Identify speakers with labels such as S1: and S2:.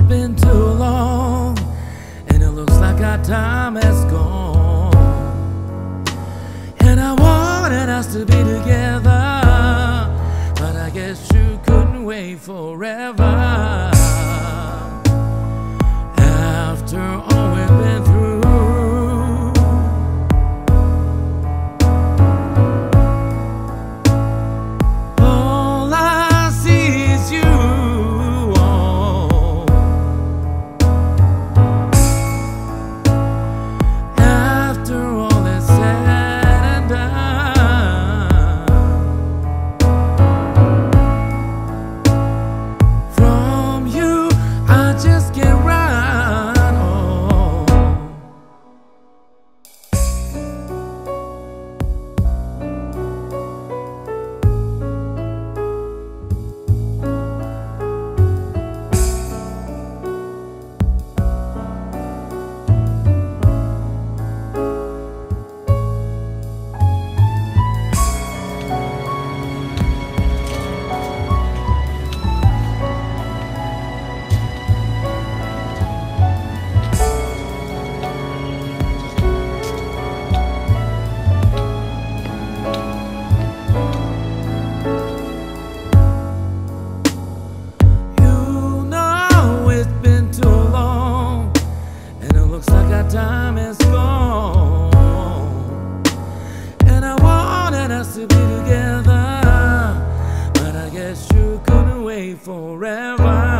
S1: been too long, and it looks like our time has gone. And I wanted us to be together, but I guess you couldn't wait forever. After all we've been through, all I see is you. After all is said and done, from you I just can't run. Looks like our time is gone, and I wanted us to be together, but I guess you couldn't wait forever.